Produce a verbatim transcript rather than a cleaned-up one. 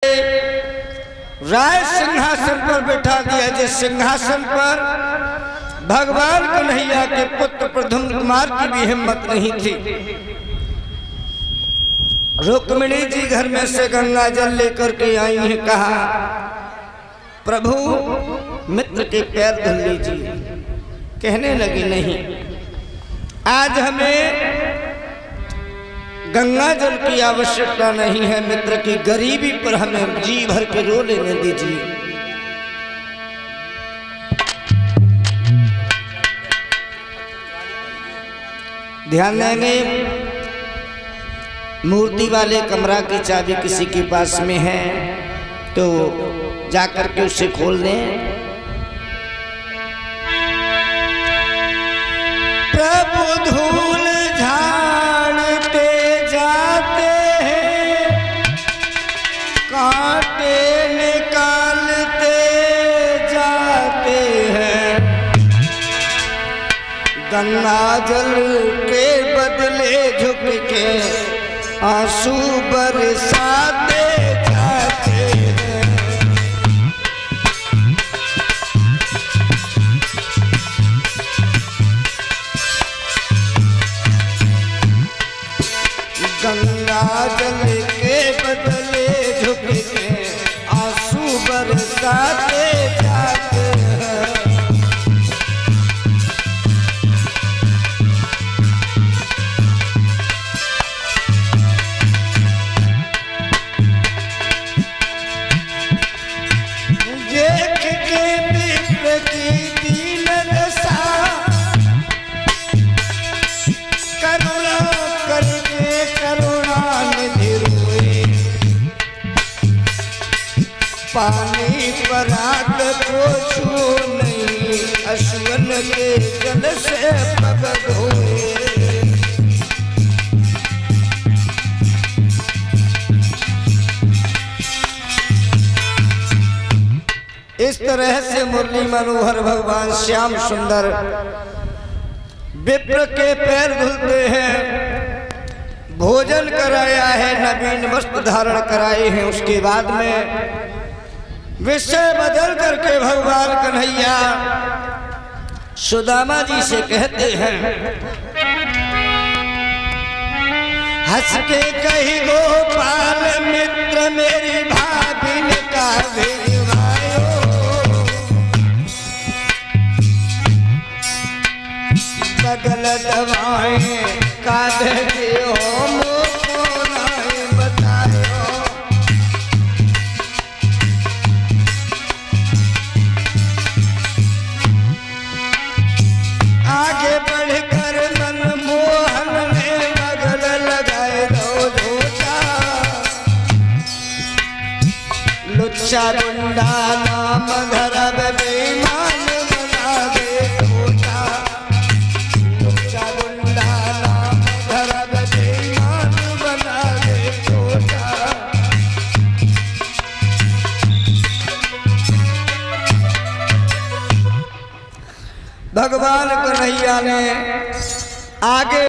राय सिंहासन पर बैठा दिया, जिस सिंहासन पर भगवान कन्हैया के पुत्र प्रद्युम्न कुमार की भी हिम्मत नहीं थी। रुक्मिणी जी घर में से गंगा जल लेकर के आई हैं। कहा, प्रभु मित्र के पैर धुल लीजिए। कहने लगी, नहीं, आज हमें गंगा जल की आवश्यकता नहीं है, मित्र की गरीबी पर हमें जी भर के रो लेने दीजिए। ध्यान देंगे, मूर्ति वाले कमरा की चाबी किसी के पास में है तो जाकर के उसे खोल दें। प्रभु धूल झाड़ते जाते हैं, कांटे निकालते जाते हैं, गंगा जल के बदले झुक के आंसू बरसाते जाते हैं। गंगा जल के बदले झुक के आंसू बरसाते जाते हैं। देख के मित्र की दीन दशा, करुणा करके करुणानिधि रोए, पानी परात को छू नहीं, अश्वन के जल से पग धोए। इस तरह से मुरली मनोहर भगवान श्याम सुंदर विप्र के पैर धुलते हैं, भोजन कराया है, नवीन वस्त्र धारण कराए हैं। उसके बाद में विषय बदल करके भगवान कन्हैया सुदामा जी से कहते हैं, हंस के कही गोपाल मित्र मेरी भाभी का भिजवायो, बगल दवाएं काढ़ के हो मुझको नहीं बतायो। आगे बढ़कर मनमोहन ने बगल लगाए दो झूठा, लुच्चा गुंडा नाम धरब बेईमान बना दे झूठा, लुच्चा गुंडा नाम धरब बेईमान बना दे झूठा। भगवान कन्हैया ने आगे